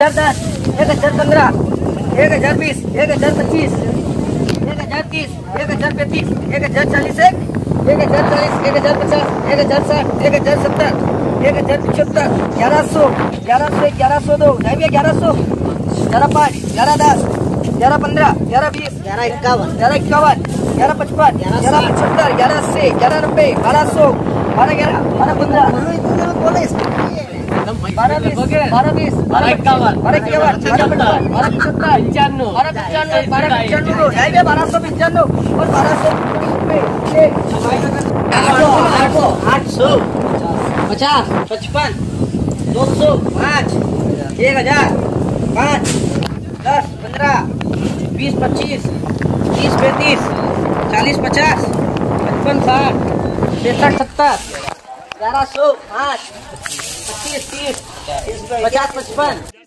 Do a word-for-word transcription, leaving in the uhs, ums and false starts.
दस, एक हजार पंद्रह, एक हजार बीस, एक हजार पच्चीस, एक हजार तीस, एक हजार पैंतीस, एक हजार चालीस, एक एक हजार चालीस, एक हजार पचास, एक हजार साठ, एक हजार सत्तर, एक हजार पिछहत्तर, ग्यारह सौ, ग्यारह सौ एक, ग्यारह सौ दो, ढाई ग्यारह सौ, ग्यारह पाँच, ग्यारह दस, ग्यारह पंद्रह, ग्यारह बीस, ग्यारह इक्यावन, ग्यारह इक्यावन, ग्यारह पचपन, ग्यारह पचहत्तर, ग्यारह अस्सी, ग्यारह नब्बे, बारह सौ, बारह ग्यारह, बारह पंद्रह, बारह बीस, बारह बीस, बारह इक्यावन, बारह इक्यावन, बारह पचपन, बारह पचहत्तर, पंचानवे, बारह पंचानवे, बारह पंचानवे, ढाई बारह सौ पंचानवे और बारह सौ आठ सौ पचास, पचपन, दो सौ पाँच, एक हजार पाँच, दस, पंद्रह, बीस, पच्चीस, तीस, पैंतीस, चालीस, पचास, पचपन, साठ, पैंसठ, सत्तर, ग्यारह सौ पाँच, पच्चीस, तीस, पचास, पचपन।